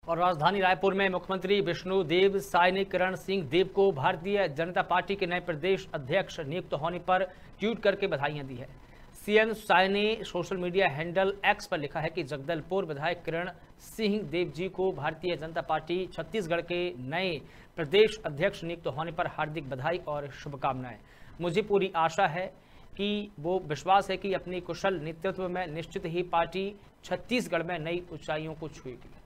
और राजधानी रायपुर में मुख्यमंत्री विष्णुदेव साय ने किरण सिंह देव को भारतीय जनता पार्टी के नए प्रदेश अध्यक्ष नियुक्त होने पर ट्वीट करके बधाइयां दी है। सीएम साय ने सोशल मीडिया हैंडल एक्स पर लिखा है कि जगदलपुर विधायक किरण सिंह देव जी को भारतीय जनता पार्टी छत्तीसगढ़ के नए प्रदेश अध्यक्ष नियुक्त होने पर हार्दिक बधाई और शुभकामनाएं। मुझे पूरी आशा है कि वो विश्वास है कि अपनी कुशल नेतृत्व में निश्चित ही पार्टी छत्तीसगढ़ में नई ऊंचाइयों को छुएगी।